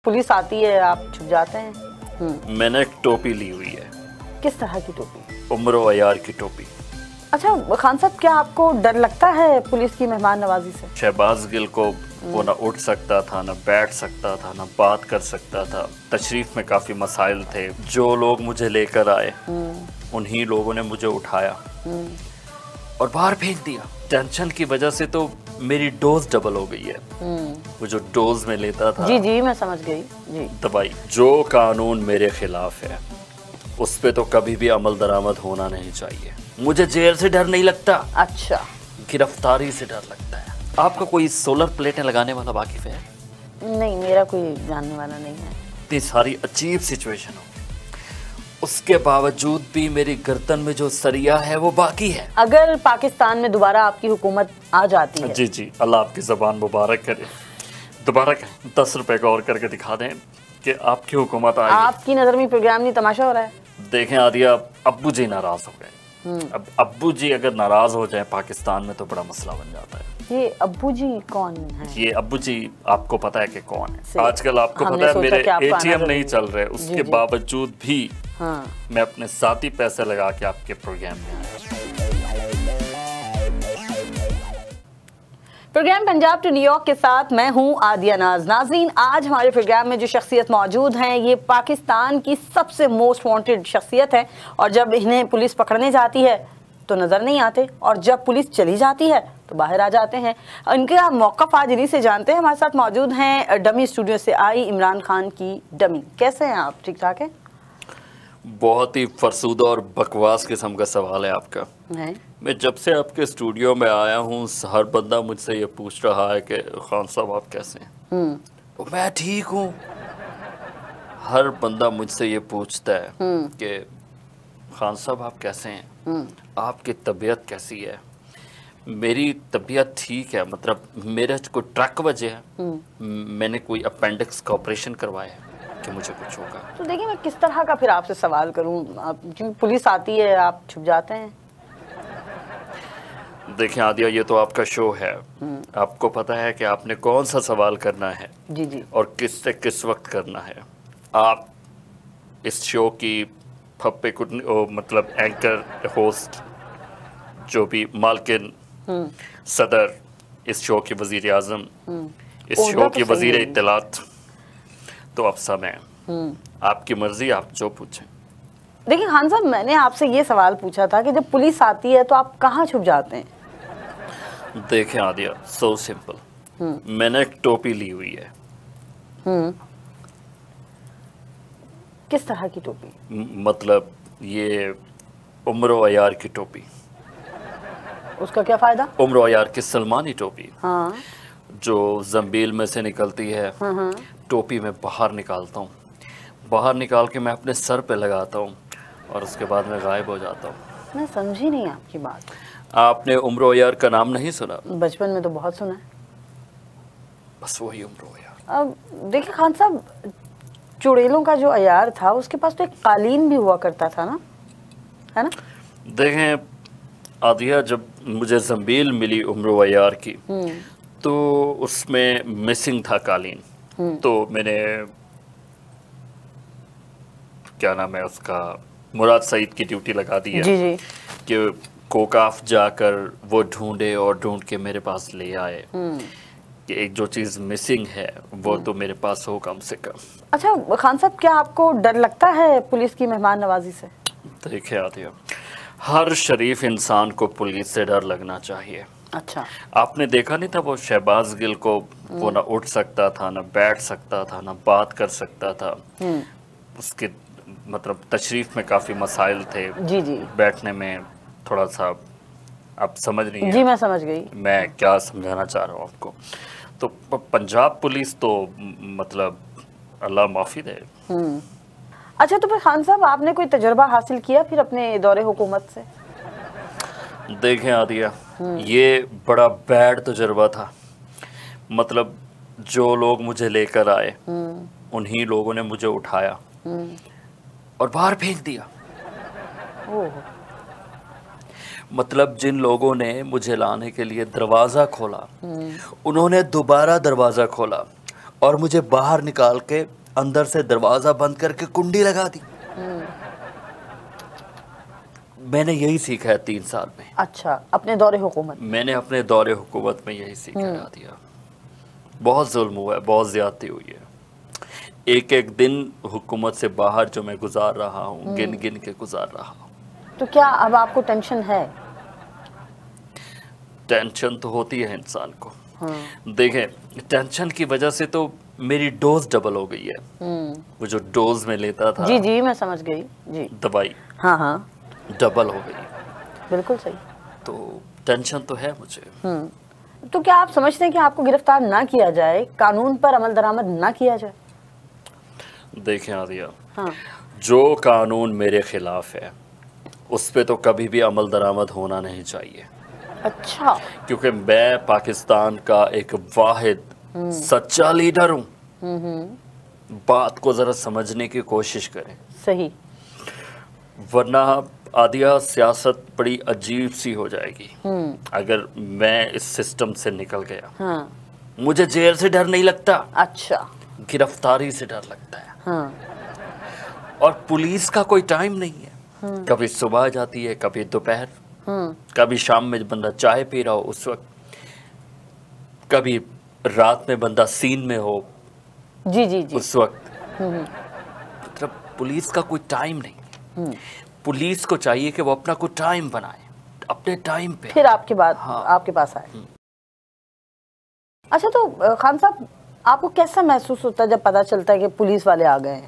Police आती है, आप छुप जाते हैं। मैंने एक टोपी ली हुई है। किस तरह की टोपी? उम्र अयार की टोपी। अच्छा खान साहब, क्या आपको डर लगता है पुलिस की मेहमान नवाजी से? शहबाज गिल को वो ना उठ सकता था, ना बैठ सकता था, ना बात कर सकता था। तशरीफ में काफ़ी मसाइल थे। जो लोग मुझे लेकर आए उन्हीं लोगों ने मुझे उठाया और बाहर फेंक दिया। टेंशन की वजह से तो मेरी डोज डबल हो गई है। वो जो डोज में लेता था, जी जी मैं समझ गई जी, दवाई। जो कानून मेरे खिलाफ है उस पे तो कभी भी अमल दरामद होना नहीं चाहिए। मुझे जेल से डर नहीं लगता। अच्छा, गिरफ्तारी से डर लगता है। आपका कोई सोलर प्लेटें लगाने वाला वाकिफ है? नहीं, मेरा कोई जानने वाला नहीं है। इतनी सारी अजीब सिचुएशन हो, उसके बावजूद भी मेरी गर्दन में जो सरिया है वो बाकी है। अगर पाकिस्तान में दोबारा आपकी हुकूमत आ जाती है, जी जी, अल्लाह आपकी ज़बान मुबारक करे। दोबारा 10 रुपए का और करके दिखा दें कि आपकी हुकूमत आई। आपकी नज़र में प्रोग्राम नहीं तमाशा हो रहा है। देखें आदिया, अब्बू जी नाराज हो गए। अब अब्बू जी अगर नाराज हो जाए पाकिस्तान में तो बड़ा मसला बन जाता है। ये अब्बू जी कौन है? ये अब्बू जी आपको पता है कि कौन है? आजकल आपको पता है मेरे ATM नहीं चल रहे, उसके बावजूद भी मैं अपने साथी पैसे लगा के आपके प्रोग्राम में आया। प्रोग्राम पंजाब टू न्यूयॉर्क के साथ मैं हूं आदिया नाज। नाज़रीन, आज हमारे प्रोग्राम में जो शख्सियत मौजूद हैं ये पाकिस्तान की सबसे मोस्ट वांटेड शख्सियत है, और जब इन्हें पुलिस पकड़ने जाती है तो नज़र नहीं आते, और जब पुलिस चली जाती है तो बाहर आ जाते हैं। इनका मौक़िफ़ आज इन्हीं से जानते हैं। हमारे साथ मौजूद हैं डमी स्टूडियो से आई इमरान खान की डमी। कैसे हैं आप? ठीक ठाक हैं? बहुत ही फरसूदा और बकवास किस्म का सवाल है आपका। मैं जब से आपके स्टूडियो में आया हूँ हर बंदा मुझसे ये पूछ रहा है कि खान साहब आप कैसे हैं? तो मैं ठीक हूँ। हर बंदा मुझसे ये पूछता है कि खान साहब आप कैसे हैं? आपकी तबीयत कैसी है? मेरी तबीयत ठीक है, मतलब मेरा कोई ट्रक वजह है। मैंने कोई अपेंडिक्स का ऑपरेशन करवाया है कि मुझे कुछ होगा। तो देखिए, मैं किस तरह का फिर आपसे सवाल करूं, क्योंकि पुलिस आती है, आप छुप जाते हैं। देखिए आदिया, ये तो आपका शो है। आपको पता है कि आपने कौन सा सवाल करना है जी जी, और किससे किस वक्त करना है। आप इस शो की फप्पे मतलब एंकर, होस्ट, जो भी मालकिन, सदर, इस शो की वजीर आजम, इस शो की वजीर इत्तलात, तो आप सब हैं। आपकी मर्जी, आप जो पूछें। देखिए खान साहब, मैंने आपसे ये सवाल पूछा था कि जब पुलिस आती है तो आप कहाँ छुप जाते हैं? देखें आदिया, सो सिंपल। मैंने एक टोपी ली हुई है। किस तरह की टोपी? मतलब ये उम्र अयार की टोपी। उसका क्या फायदा? उम्र अयार की सलमानी टोपी। हाँ, जो जंबील में से निकलती है। टोपी में बाहर निकालता हूँ, बाहर निकाल के मैं अपने सर पे लगाता हूँ और उसके बाद मैं गायब हो जाता हूँ। मैं समझी नहीं आपकी बात। आपने उम्र अयार का नाम नहीं सुना? बचपन में तो बहुत सुना है। बस वही उम्र अयार। अब देखिए खान साहब, चुड़ैलों का जो अयार था उसके पास तो एक कालीन भी हुआ करता था ना, है ना? देखें आदिया, जब मुझे जंबील मिली उम्र अयार की तो उसमें मिसिंग था कालीन। तो मैंने, क्या नाम है उसका, मुराद सईद की ड्यूटी लगा दी है जी जी, कि कोकाफ जाकर वो ढूंढे और ढूंढ के मेरे पास ले आए कि एक जो चीज़ मिसिंग है वो तो मेरे पास हो कम से कम। अच्छा खान साहब, क्या आपको डर लगता है पुलिस की मेहमान नवाजी से? देखिए आदिया, हर शरीफ इंसान को पुलिस से डर लगना चाहिए। अच्छा, आपने देखा नहीं था वो शहबाज गिल को वो ना उठ सकता था, ना बैठ सकता था, ना बात कर सकता था। उसके मतलब तशरीफ में काफ़ी मसाइल थे। जी जी, बैठने में थोड़ा सा, आप समझ नहीं है। जी मैं समझ गई। मैं क्या समझाना चाह रहा हूँ आपको। तो पंजाब पुलिस तो मतलब अल्लाह माफ़ी दे। अच्छा, तो फिर खान साहब आपने कोई तजर्बा हासिल किया फिर अपने दौरे हुकूमत से? देखें आदिया, ये बड़ा बैड तजर्बा था। मतलब जो लोग मुझे लेकर आए उन्हीं लोगों ने मुझे उठाया और बाहर फेंक दिया। मतलब जिन लोगों ने मुझे लाने के लिए दरवाज़ा खोला उन्होंने दोबारा दरवाज़ा खोला और मुझे बाहर निकाल के अंदर से दरवाजा बंद करके कुंडी लगा दी। मैंने यही सीखा है 3 साल में। अच्छा, अपने दौरे हुकूमत? मैंने अपने दौरे हुकूमत में यही सीखा है आदिया। बहुत जुल्म हुआ है, बहुत ज्यादती हुई है। एक एक दिन हुकूमत से बाहर जो मैं गुजार रहा हूँ, गिन गिन के गुजार रहा हूँ। तो क्या अब आपको टेंशन है? टेंशन तो होती है इंसान को। देखें, टेंशन की वजह से तो मेरी डोज डबल हो गई है। वो जो डोज में लेता था, जी जी मैं समझ गई जी, दवाई, हाँ हाँ, डबल हो गई। बिल्कुल सही। तो टेंशन तो है मुझे। तो क्या आप समझते हैं कि आपको गिरफ्तार ना किया जाए, कानून पर अमल दरामद ना किया जाए? देखें आदिया, जो कानून मेरे खिलाफ है उस पे तो कभी भी अमल दरामद होना नहीं चाहिए। अच्छा। क्योंकि मैं पाकिस्तान का एक वाहिद सच्चा लीडर हूँ। बात को जरा समझने की कोशिश करें। सही। वरना आदिया सियासत बड़ी अजीब सी हो जाएगी अगर मैं इस सिस्टम से निकल गया। मुझे जेल से डर नहीं लगता। अच्छा। गिरफ्तारी से डर लगता है। और पुलिस का कोई टाइम नहीं है। कभी सुबह जाती है, कभी दोपहर, कभी शाम में बंदा चाय पी रहा हो उस वक्त, कभी रात में बंदा सीन में हो जी जी जी उस वक्त। मतलब पुलिस का कोई टाइम नहीं है। पुलिस को चाहिए कि वो अपना कोई टाइम बनाए, अपने टाइम पे फिर आपके बाद आपके पास आए। अच्छा, तो खान साहब, आपको कैसा महसूस होता है जब पता चलता है कि पुलिस वाले आ गए हैं?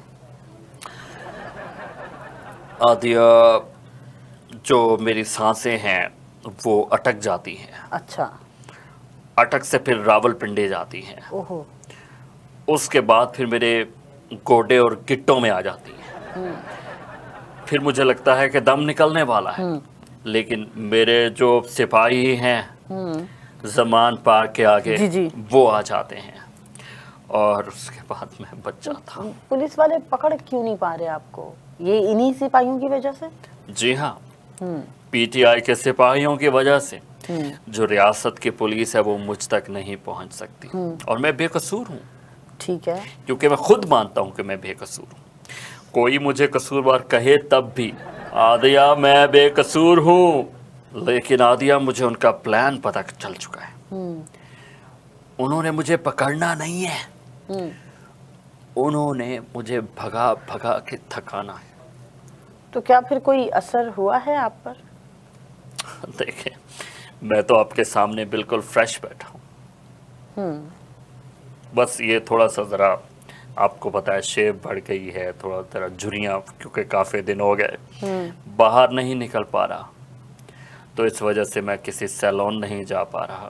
आदिया, जो मेरी सांसें हैं वो अटक जाती हैं। अच्छा। अटक से फिर रावलपिंडी जाती हैं। ओहो। उसके बाद फिर मेरे गोडे और गिट्टों में आ जाती हैं। फिर मुझे लगता है कि दम निकलने वाला है। लेकिन मेरे जो सिपाही हैं ज़मान पार के आगे जी जी, वो आ जाते हैं और उसके बाद मैं बच जाता हूँ। पुलिस वाले पकड़ क्यों नहीं पा रहे आपको? ये इन्हीं सिपाहियों की वजह से? जी हाँ, पीटीआई के सिपाहियों की वजह से। जो रियासत की पुलिस है वो मुझ तक नहीं पहुंच सकती। और मैं बेकसूर हूँ। ठीक है। क्योंकि मैं खुद मानता हूँ कि मैं बेकसूर हूँ। कोई मुझे कसूरवार कहे तब भी आदिया मैं बेकसूर हूँ, लेकिन आदिया मुझे उनका प्लान पता चल चुका है। उन्होंने मुझे पकड़ना नहीं है, उन्होंने मुझे भगा भगा के थकाना है। तो क्या फिर कोई असर हुआ है आप पर? देखें, मैं तो आपके सामने बिल्कुल फ्रेश बैठा हूँ। बस ये थोड़ा सा ज़रा आपको पता है शेप बढ़ गई है, थोड़ा ज़रा झुर्रियाँ, क्योंकि काफ़ी दिन हो गए बाहर नहीं निकल पा रहा, तो इस वजह से मैं किसी सैलून नहीं जा पा रहा।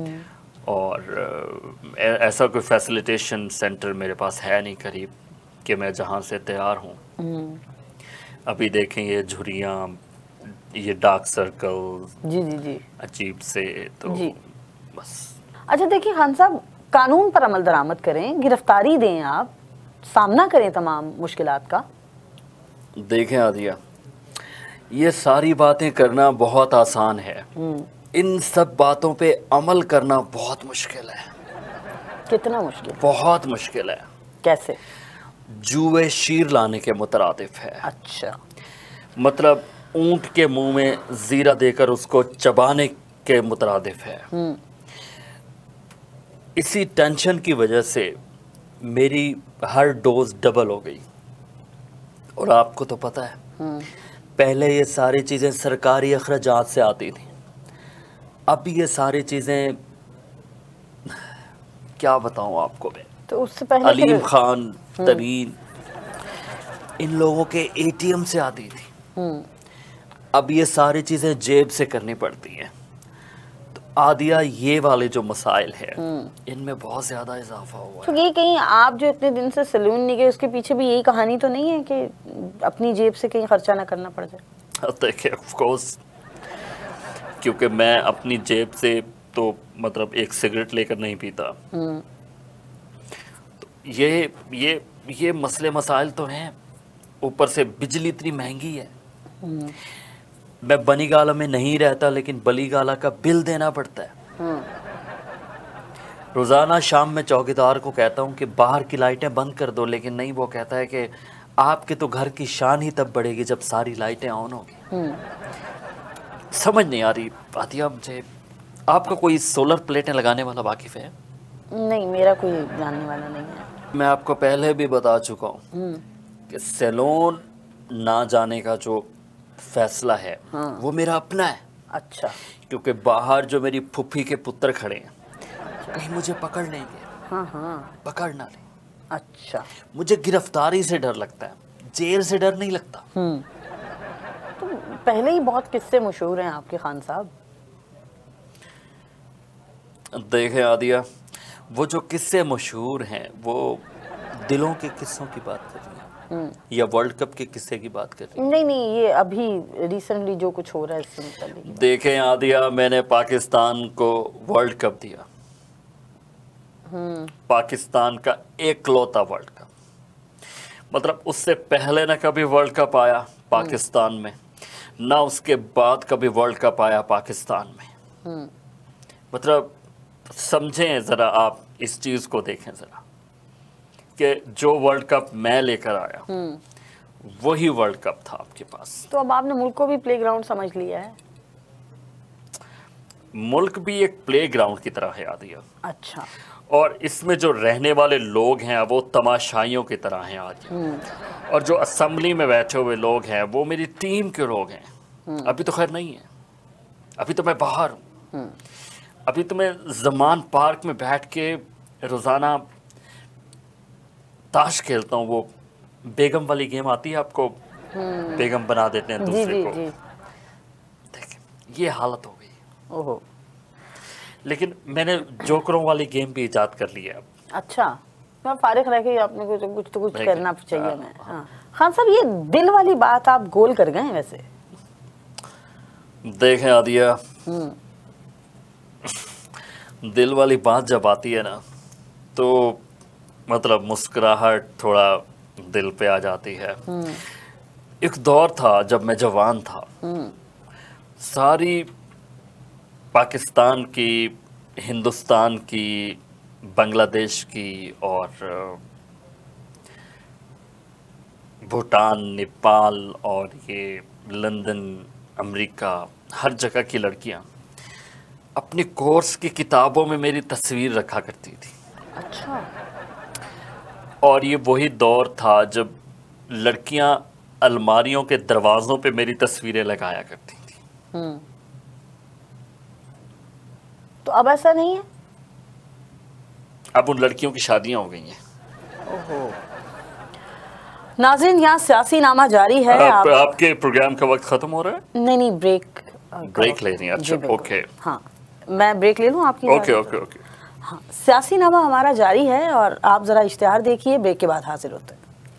और ऐसा कोई फैसिलिटेशन सेंटर मेरे पास है नहीं करीब कि मैं जहाँ से तैयार हूँ। अभी देखें ये झुर्रियाँ, ये डार्क सर्कल, जी जी जी, अजीब से, तो जी। बस। अच्छा देखिए खान साहब, कानून पर अमल दरामद करें, गिरफ्तारी दें, आप सामना करें तमाम मुश्किलात का। देखें आदिया, ये सारी बातें करना बहुत आसान है, इन सब बातों पे अमल करना बहुत मुश्किल है। कितना मुश्किल? बहुत मुश्किल है। कैसे? जुए शीर लाने के मुतरादिफ है। अच्छा। मतलब ऊंट के मुंह में जीरा देकर उसको चबाने के मुतरादिफ है। इसी टेंशन की वजह से मेरी हर डोज डबल हो गई। और आपको तो पता है, पहले ये सारी चीज़ें सरकारी अखराजात से आती थी, अब ये सारी चीज़ें क्या बताऊं आपको मैं। तो उससे पहले अलीम खान, तरीन, इन लोगों के एटीएम से आती थी, अब ये सारी चीज़ें जेब से करनी पड़ती हैं। तो आदिया, ये वाले जो मसाइल हैं इनमें बहुत ज़्यादा इजाफा हुआ तो है। ये कहीं आप जो इतने दिन से सैलून नहीं गए, उसके पीछे भी यही कहानी तो नहीं है कि अपनी जेब से कहीं खर्चा ना करना पड़ जाए? देखिए, ऑफ कोर्स, क्योंकि मैं अपनी जेब से तो मतलब एक सिगरेट लेकर नहीं पीता। तो ये मसले मसाइल तो हैं, ऊपर से बिजली इतनी महंगी है। मैं बनीगाला में नहीं रहता, लेकिन बलीगाला का बिल देना पड़ता है। रोज़ाना शाम में चौकीदार को कहता हूँ कि बाहर की लाइटें बंद कर दो, लेकिन नहीं, वो कहता है कि आपके तो घर की शान ही तब बढ़ेगी जब सारी लाइटें ऑन होगी। समझ नहीं आ रही आतिया मुझे, आपका कोई सोलर प्लेटें लगाने वाला वाकिफ़ है? नहीं, मेरा कोई जानने वाला नहीं है। मैं आपको पहले भी बता चुका हूँ कि सैलून ना जाने का जो फैसला है वो मेरा अपना है। अच्छा। क्योंकि बाहर जो मेरी फुफ्फी के पुत्र खड़े हैं, कहीं मुझे पकड़ लेंगे। पकड़ ना ले। अच्छा। मुझे गिरफ्तारी से डर लगता है, जेल से डर नहीं लगता। तो पहले ही बहुत किस्से मशहूर हैं आपके खान साहब। देखें आदिया, वो जो किस्से मशहूर हैं वो दिलों के किस्सों की बात कर रही हैं या वर्ल्ड कप के किस्से की बात कर रही हैं? नहीं नहीं, ये अभी रिसेंटली जो कुछ हो रहा है इससे मुताल्लिक। देखें आदिया, मैंने पाकिस्तान को वर्ल्ड कप दिया, पाकिस्तान का एकलौता वर्ल्ड कप। मतलब उससे पहले ना कभी वर्ल्ड कप आया पाकिस्तान में, ना उसके बाद कभी वर्ल्ड कप आया पाकिस्तान में। मतलब समझें ज़रा, आप इस चीज़ को देखें ज़रा कि जो वर्ल्ड कप मैं लेकर आया वही वर्ल्ड कप था आपके पास। तो अब आपने मुल्क को भी प्लेग्राउंड समझ लिया है? मुल्क भी एक प्लेग्राउंड की तरह है आदिया। अच्छा। और इसमें जो रहने वाले लोग हैं वो तमाशाइयों की तरह हैं आदिया। और जो असेंबली में बैठे हुए लोग हैं वो मेरी टीम के लोग हैं। अभी तो खैर नहीं है, अभी तो मैं बाहर हूँ। अभी तो मैं ज़मान पार्क में बैठ के रोज़ाना ताश खेलता हूँ। वो बेगम वाली गेम आती है आपको, बेगम बना देते हैं दूसरे को। देखें, ये हालत हो गई। ओहो। लेकिन मैंने जोकरों वाली गेम भी इजाद कर ली है अब। अच्छा, मैं फारिग रह के आपने कुछ तो कुछ करना चाहिए। मैं खान साहब, ये दिल वाली बात आप गोल कर गए वैसे। देखें आदिया, दिल वाली बात जब आती है ना तो मतलब मुस्कुराहट थोड़ा दिल पे आ जाती है। एक दौर था जब मैं जवान था, सारी पाकिस्तान की, हिंदुस्तान की, बांग्लादेश की और भूटान, नेपाल और ये लंदन, अमेरिका, हर जगह की लड़कियां अपनी कोर्स की किताबों में मेरी तस्वीर रखा करती थी। अच्छा। और ये वही दौर था जब लड़कियां अलमारियों के दरवाज़ों पे मेरी तस्वीरें लगाया करती थी। तो अब ऐसा नहीं है? अब उन लड़कियों की शादियां हो गई हैं। ओहो। नाज़रीन, यहाँ सियासी नामा जारी है। आपके प्रोग्राम का वक्त ख़त्म हो रहा है? नहीं नहीं, ब्रेक ले रही हैं? अच्छा, ओके। हाँ, मैं ब्रेक ले लूँ आपकी? Okay okay okay. हाँ, सियासी नामा हमारा जारी है और आप ज़रा इश्तिहार देखिए, ब्रेक के बाद हाजिर होते हैं।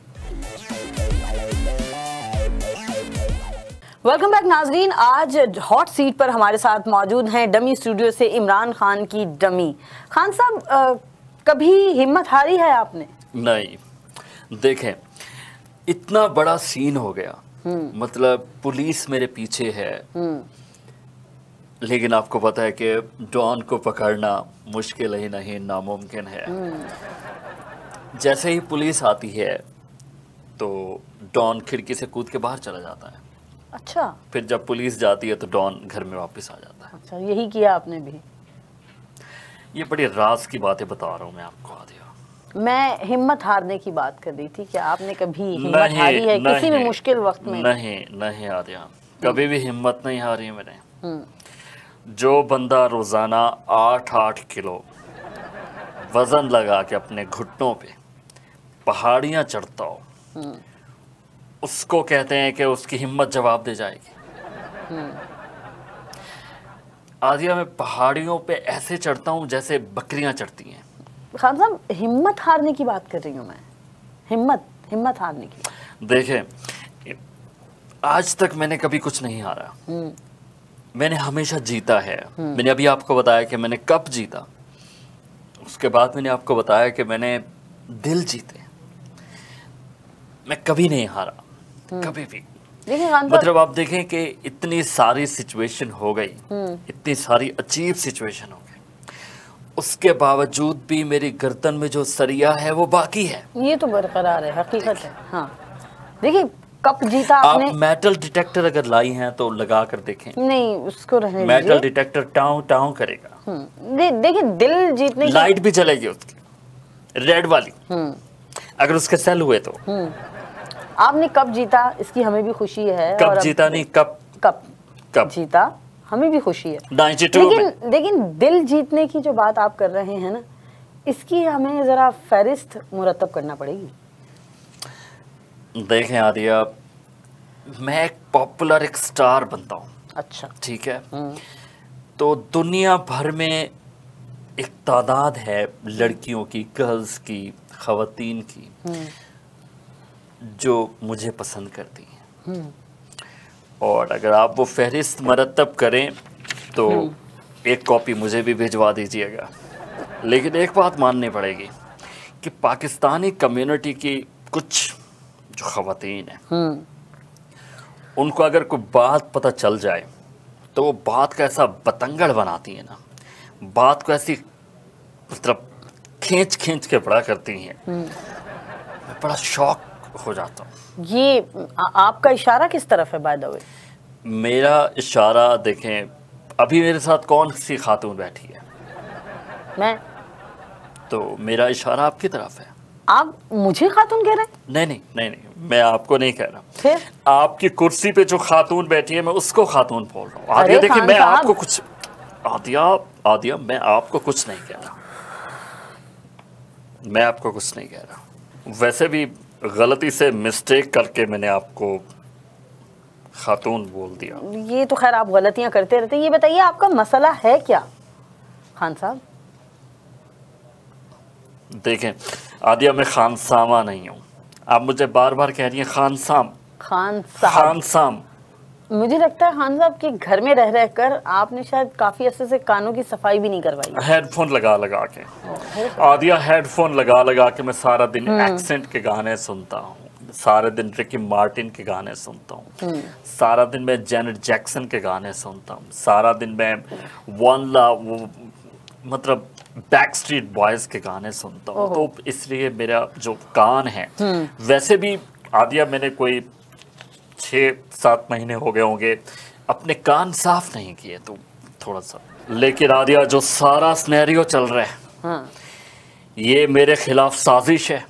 वेलकम बैक नाजरीन। आज हॉट सीट पर हमारे साथ मौजूद हैं डमी स्टूडियो से इमरान खान की डमी। खान साहब, कभी हिम्मत हारी है आपने? नहीं, देखें, इतना बड़ा सीन हो गया, मतलब पुलिस मेरे पीछे है, लेकिन आपको पता है कि डॉन को पकड़ना मुश्किल ही नहीं, नामुमकिन है। जैसे ही पुलिस आती है तो डॉन खिड़की से कूद के बाहर चला जाता है। अच्छा। फिर जब पुलिस जाती है तो डॉन घर में वापस आ जाता है। अच्छा, यही किया आपने भी? ये बड़ी राज की बातें बता रहा हूँ मैं आपको आदिया। मैं हिम्मत हारने की बात कर रही थी कि आपने कभी हिम्मत हारी है किसी भी मुश्किल वक्त में? नहीं नहीं आदिया, कभी भी हिम्मत नहीं हारी मैंने। जो बंदा रोजाना 8-8 किलो वजन लगा के अपने घुटनों पे पहाड़ियां चढ़ता हो, उसको कहते हैं कि उसकी हिम्मत जवाब दे जाएगी। आदिया, मैं पहाड़ियों पे ऐसे चढ़ता हूँ जैसे बकरियां चढ़ती हैं। खान साहब, हिम्मत हारने की बात कर रही हूँ मैं, हिम्मत हारने की। देखें, आज तक मैंने कभी कुछ नहीं हारा, मैंने हमेशा जीता है। मैंने अभी आपको बताया कि मैंने कप जीता, उसके बाद मैंने आपको बताया कि मैंने दिल जीते। मैं कभी नहीं हारा, कभी भी। मतलब आप देखें कि इतनी सारी सिचुएशन हो गई, इतनी सारी अजीब सिचुएशन हो गई, उसके बावजूद भी मेरी गर्दन में जो सरिया है वो बाकी है। ये तो बरकरार है, हकीकत है। हाँ देखिए, कप जीता आप आपने। मेटल डिटेक्टर अगर लाई हैं तो लगा कर देखें। नहीं, उसको रहने मेटल दीजिए। डिटेक्टर टाउ टाउ करेगा। देखिए, दिल जीतने की लाइट भी चलेगी उसकी, रेड वाली, अगर उसके सेल हुए तो। आपने कप जीता, इसकी हमें भी खुशी है। कप जीता नहीं, कप कप जीता, हमें भी खुशी है। 92 लेकिन दिल जीतने की जो बात आप कर रहे हैं ना, इसकी हमें जरा फहरिस्त मुरतब करना पड़ेगी। देखें आदिया, मैं एक पॉपुलर, एक स्टार बनता हूँ। अच्छा, ठीक है। तो दुनिया भर में एक तादाद है लड़कियों की, गर्ल्स की, खवातीन की, जो मुझे पसंद करती हैं। और अगर आप वो फहरिस्त मरतब करें तो एक कॉपी मुझे भी भिजवा दीजिएगा। लेकिन एक बात माननी पड़ेगी कि पाकिस्तानी कम्युनिटी की कुछ जो खवातीन हैं, उनको अगर कोई बात पता चल जाए तो वो बात का ऐसा बतंगड़ बनाती है ना, बात को ऐसी मतलब खींच खींच के बड़ा करती हैं। मैं बड़ा शौक हो जाता हूँ। ये आपका इशारा किस तरफ है बाय द वे? मेरा इशारा देखें, अभी मेरे साथ कौन सी खातून बैठी है? मैं। तो मेरा इशारा आपकी तरफ है। आप मुझे खातून कह रहे हैं? नहीं नहीं नहीं नहीं, मैं आपको नहीं कह रहा। फिर? आपकी कुर्सी पे जो खातून बैठी है मैं उसको खातून बोल रहा हूँ। अरे आदिया देखिए, मैं खान आपको कुछ आदिया मैं आपको कुछ नहीं कह रहा। मैं आपको कुछ नहीं कह रहा। वैसे भी गलती से मिस्टेक करके मैंने आपको खातून बोल दिया। ये तो खैर आप गलतियां करते रहते हैं। ये बताइए, आपका मसला है क्या खान साहब? देखें आदिया, मैं खानसामा नहीं हूँ। आप मुझे बार बार कह रही हैं खानसाम। खान साहब, खानसाम। मुझे लगता है खान साहब कि घर में रह रह कर आपने शायद काफी अरसे से कानों की सफाई भी नहीं करवाई। हेडफोन लगा लगा के आदिया, हेडफोन लगा लगा के मैं सारा दिन एक्सेंट के गाने सुनता हूँ, सारे दिन रिकी मार्टिन के गाने सुनता हूँ, सारा दिन मैं जेनेट जैक्सन के गाने सुनता हूँ, सारा दिन मैं मतलब बैकस्ट्रीट बॉयज के गाने सुनता हूँ। तो इसलिए मेरा जो कान है, वैसे भी आदिया मैंने कोई 6-7 महीने हो गए होंगे अपने कान साफ नहीं किए, तो थोड़ा सा। लेकिन आदिया, जो सारा सिनेरियो चल रहा है, ये मेरे खिलाफ साजिश है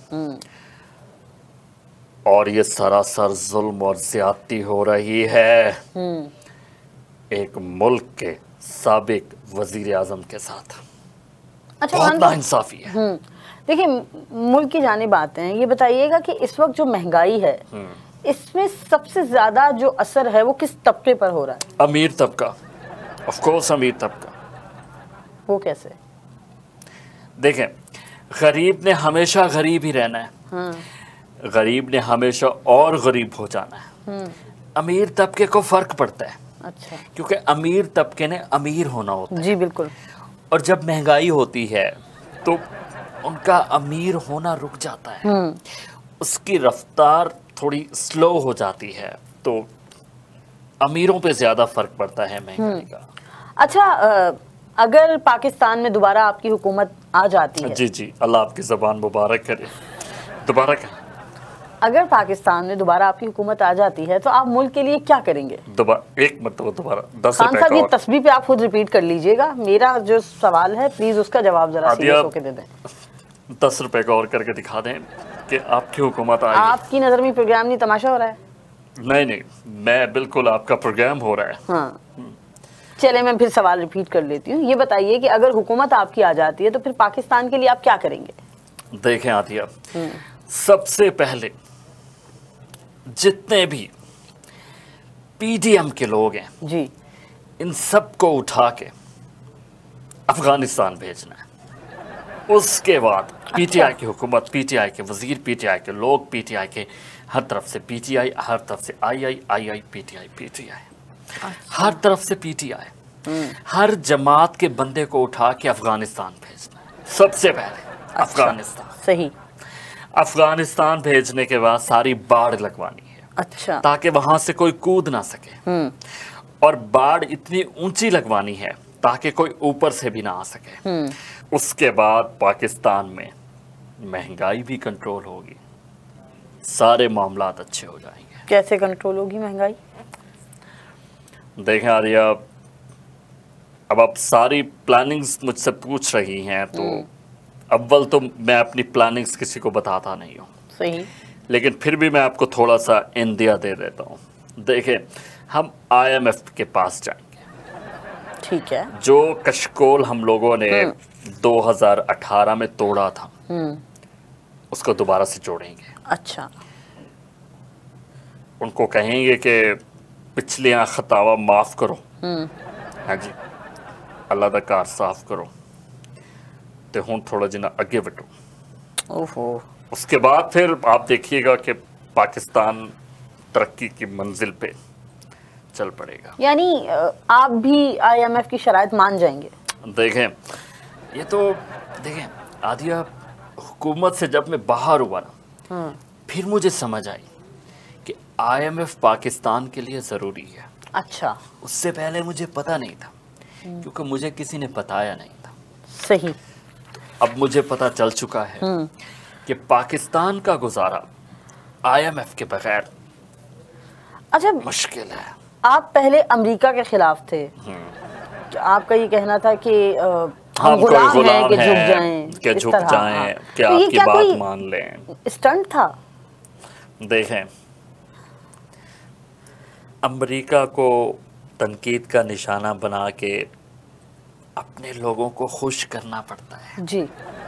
और ये सरासर जुल्म और ज्यादती हो रही है एक मुल्क के साबिक वजीर आजम के साथ। अच्छा, बहुत नाइंसाफी है। देखिए, मुल्क की जानिब आते हैं। ये बताइएगा कि इस वक्त जो महंगाई है, इसमें सबसे ज्यादा जो असर है वो किस तबके पर हो रहा है? अमीर तबका, ऑफ कोर्स अमीर तबका। वो कैसे? देखें, गरीब ने हमेशा गरीब ही रहना है। गरीब ने हमेशा और गरीब हो जाना है। अमीर तबके को फर्क पड़ता है। अच्छा। क्योंकि अमीर तबके ने अमीर होना होता है। जी बिल्कुल। और जब महंगाई होती है तो उनका अमीर होना रुक जाता है, उसकी रफ्तार थोड़ी स्लो हो जाती है, तो अमीरों पे ज्यादा फर्क पड़ता है महंगाई का। अच्छा, अगर पाकिस्तान में दोबारा आपकी हुकूमत आ जाती है? जी जी, अल्लाह आपकी ज़बान मुबारक करे। दोबारा क्या? अगर पाकिस्तान में दोबारा आपकी हुकूमत आ जाती है तो आप मुल्क के लिए क्या करेंगे? दोबारा एक मतलब दोबारा 10 खान रुपए साहब, का ये और। तस्बीह पे आप खुद रिपीट कर लीजिएगा। मेरा जो सवाल है प्लीज उसका जवाब जरा सीरियस होके दे दें। 10 रुपए का और करके दिखा दें कि आपकी हुकूमत आएगी। आपकी नज़र में प्रोग्राम नहीं तमाशा हो रहा है? नहीं नहीं, मैं बिल्कुल आपका प्रोग्राम हो रहा है। हाँ, चले मैं फिर सवाल रिपीट कर लेती हूँ। ये बताइए कि अगर हुकूमत आपकी आ जाती है तो फिर पाकिस्तान के लिए आप क्या करेंगे? देखें आतिया, सबसे पहले जितने भी पीडीएम के लोग हैं जी, इन सबको उठा के अफगानिस्तान भेजना है। उसके बाद पीटीआई की हुकूमत, पीटीआई के वजीर, पीटीआई के लोग, पीटीआई के हर तरफ से पीटीआई, हर तरफ से आई, पीटीआई, हर तरफ से पीटीआई, हर जमात के बंदे को उठा के अफगानिस्तान भेजना है सबसे पहले। अफगानिस्तान, सही। अफगानिस्तान भेजने के बाद सारी बाढ़ लगवानी है। अच्छा। ताकि वहां से कोई कूद ना सके। और बाढ़ इतनी ऊंची लगवानी है ताकि कोई ऊपर से भी ना आ सके। उसके बाद पाकिस्तान में महंगाई भी कंट्रोल होगी, सारे मामलात अच्छे हो जाएंगे। कैसे कंट्रोल होगी महंगाई? देखें आर्या, अब आप सारी प्लानिंग्स मुझसे पूछ रही हैं, तो अव्वल तो मैं अपनी प्लानिंग्स किसी को बताता नहीं हूँ, सही, लेकिन फिर भी मैं आपको थोड़ा सा इंदिया दे देता हूँ। देखें, हम IMF के पास जाएंगे। ठीक है। जो कशकोल हम लोगों ने 2018 में तोड़ा था, उसको दोबारा से जोड़ेंगे। अच्छा। उनको कहेंगे कि पिछलियां खतावा माफ करो, हाँ जी, अल्लाह दा कार साफ करो, ते हुण थोड़ा जिना अगे बढ़ो। ओहो। उसके बाद फिर आप देखिएगा कि पाकिस्तान तरक्की की मंजिल पे चल पड़ेगा। यानी आप भी IMF की शराइत मान जाएंगे? देखें, ये तो देखें आदिया, हुकूमत से जब मैं बाहर हुआ ना, फिर मुझे समझ आई कि IMF पाकिस्तान के लिए ज़रूरी है। अच्छा। उससे पहले मुझे पता नहीं था, क्योंकि मुझे किसी ने बताया नहीं था। सही। अब मुझे पता चल चुका है कि पाकिस्तान का गुजारा IMF के बगैर अच्छा, मुश्किल है। आप पहले अमेरिका के खिलाफ थे, आपका ये कहना था कि हम गुलाम हैं कि झुक जाएं, कि झुक जाएं, कि तो ये आपकी क्या बात कोई मान लें। स्टंट था? देखें, अमेरिका को तनकीद का निशाना बना के अपने लोगों को खुश करना पड़ता है जी।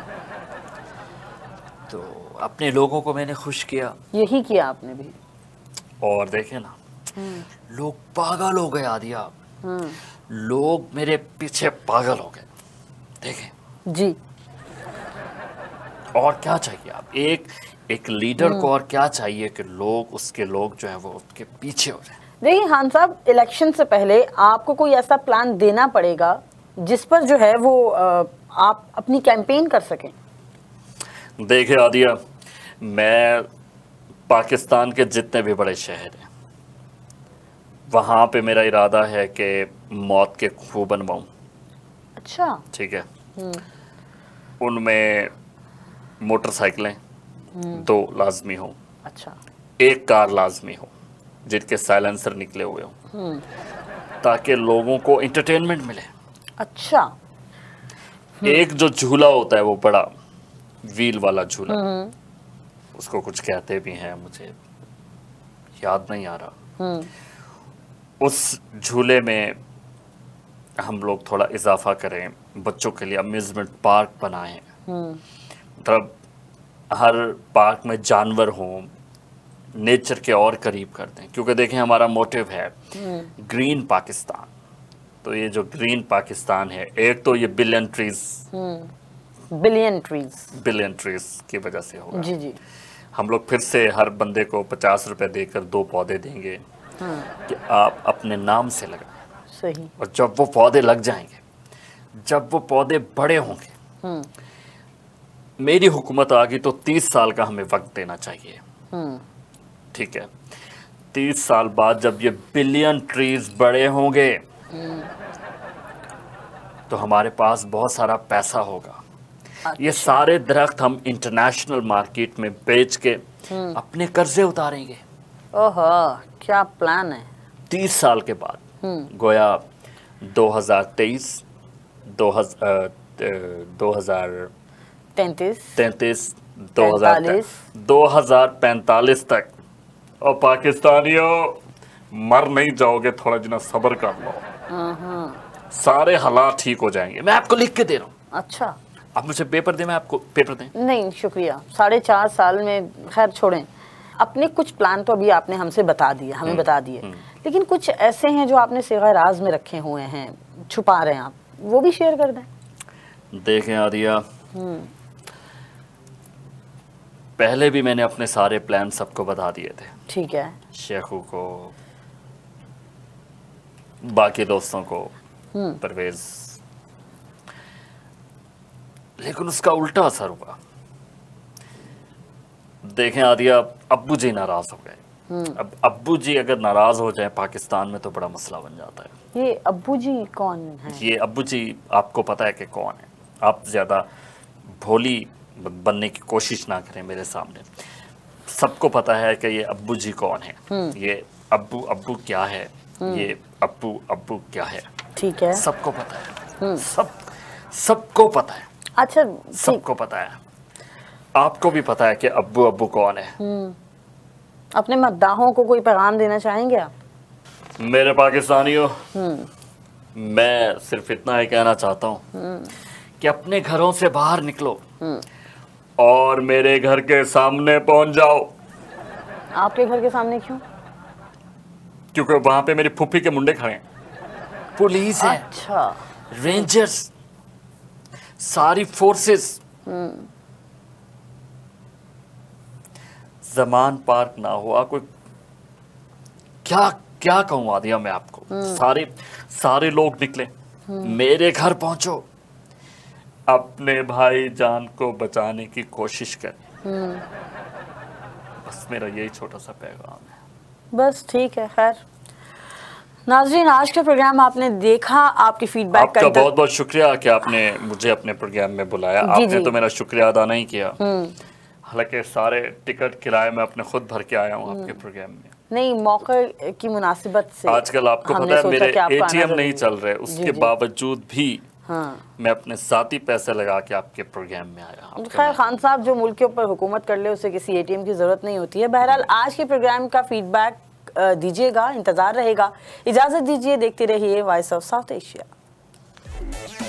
तो अपने लोगों को मैंने खुश किया, यही किया आपने भी। और देखें ना, लोग पागल हो गए आदिया, लोग मेरे पीछे पागल हो गए। देखें जी। और क्या चाहिए आप, एक लीडर को और क्या चाहिए कि लोग, उसके लोग जो है वो उसके पीछे हो जाए। देखिए खान साहब, इलेक्शन से पहले आपको कोई ऐसा प्लान देना पड़ेगा जिस पर जो है वो आप अपनी कैंपेन कर सकें। देखिए आदिया, मैं पाकिस्तान के जितने भी बड़े शहर हैं, वहाँ पे मेरा इरादा है कि मौत के खूह बनवाऊँ। अच्छा। ठीक है। उनमें मोटरसाइकिलें 2 लाजमी हो, अच्छा। 1 कार लाजमी हो जिनके साइलेंसर निकले हुए हों, ताकि लोगों को एंटरटेनमेंट मिले। अच्छा। एक जो झूला होता है, वो बड़ा व्हील वाला झूला, उसको कुछ कहते भी हैं, मुझे याद नहीं आ रहा। उस झूले में हम लोग थोड़ा इजाफा करें, बच्चों के लिए अम्यूजमेंट पार्क बनाएं, मतलब हर पार्क में जानवर हों, नेचर के और करीब कर दें। क्योंकि देखें, हमारा मोटिव है ग्रीन पाकिस्तान। तो ये जो ग्रीन पाकिस्तान है, एक तो ये बिलियन ट्रीज की वजह से होगा। जी जी। हम लोग फिर से हर बंदे को 50 रुपए देकर 2 पौधे देंगे कि आप अपने नाम से लगाएं। सही। और जब वो पौधे लग जाएंगे, जब वो पौधे बड़े होंगे, मेरी हुकूमत आ गई तो 30 साल का हमें वक्त देना चाहिए। ठीक है। 30 साल बाद जब ये बिलियन ट्रीज बड़े होंगे, तो हमारे पास बहुत सारा पैसा होगा। अच्छा। ये सारे दरख्त हम इंटरनेशनल मार्केट में बेच के अपने कर्जे उतारेंगे। ओहो, क्या प्लान है। 30 साल के बाद, गोया 2023, 2033, 2045 तक। और पाकिस्तानियों, मर नहीं जाओगे, थोड़ा जिना सब्र कर लो, सारे हालात ठीक हो जाएंगे। मैं आपको लिख के दे रहा हूँ। अच्छा। आप मुझे पेपर दें, मैं आपको पेपर दें? नहीं शुक्रिया, 4.5 साल में, खैर छोड़ें। अपने कुछ प्लान तो अभी आपने हमसे बता दिए, हमें बता दिए, लेकिन कुछ ऐसे हैं जो आपने सिगा राज में रखे हुए हैं, छुपा रहे हैं आप, वो भी शेयर कर दें। देखें आदिया, पहले भी मैंने अपने सारे प्लान सबको बता दिए थे। ठीक है। शेखू को, बाकी दोस्तों को, परवेज, लेकिन उसका उल्टा असर हुआ। देखें आदिया, अब्बू जी नाराज हो गए। अब अब्बू जी अगर नाराज हो जाए पाकिस्तान में तो बड़ा मसला बन जाता है। ये अब्बू जी कौन है? ये अब्बू जी आपको पता है कि कौन है? आप ज्यादा भोली बनने की कोशिश ना करें मेरे सामने। सबको पता है कि ये अब्बू जी कौन है। ये अब्बू अब्बू क्या है, ये अब्बू अब्बू क्या है, ठीक है, सबको पता है। सबको पता है। अच्छा, सबको पता है। आपको भी पता है कि अब्बू अब्बू कौन है। अपने मद्दाहों को कोई पैगाम देना चाहेंगे आप? मेरे पाकिस्तानियों, मैं सिर्फ इतना ही कहना चाहता हूँ कि अपने घरों से बाहर निकलो और मेरे घर के सामने पहुंच जाओ। आपके घर के सामने क्यों? क्योंकि वहां पे मेरी फुफ्फी के मुंडे खड़े हैं, पुलिस है, अच्छा, रेंजर्स, सारी फोर्सेस। जमान पार्क ना हुआ कोई, क्या क्या कहूँ आदिया मैं आपको। सारे लोग निकले, मेरे घर पहुंचो, अपने भाई जान को बचाने की कोशिश कर। बस मेरा यही छोटा सा पैगाम है। बस ठीक है। खैर नाज़रीन, आज का प्रोग्राम आपने देखा, आपकी फीडबैक आपका बहुत बहुत शुक्रिया कि आपने मुझे अपने प्रोग्राम में बुलाया। आपने तो मेरा शुक्रिया अदा नहीं किया। हालांकि सारे टिकट किराए में अपने खुद भर के आया हूँ आपके प्रोग्राम में। नहीं, मौके की मुनासिबत से आजकल आपको पता है मेरे एटीएम नहीं चल रहे, उसके बावजूद भी मैं अपने साथी पैसे लगा के आपके प्रोग्राम में आया। खैर खान साहब, जो मुल्क के ऊपर हुकूमत कर ले उसे किसी एटीएम की जरूरत नहीं होती है। बहरहाल आज के प्रोग्राम का फीडबैक दीजिएगा, इंतजार रहेगा। इजाजत दीजिए, देखते रहिए वॉइस ऑफ साउथ एशिया।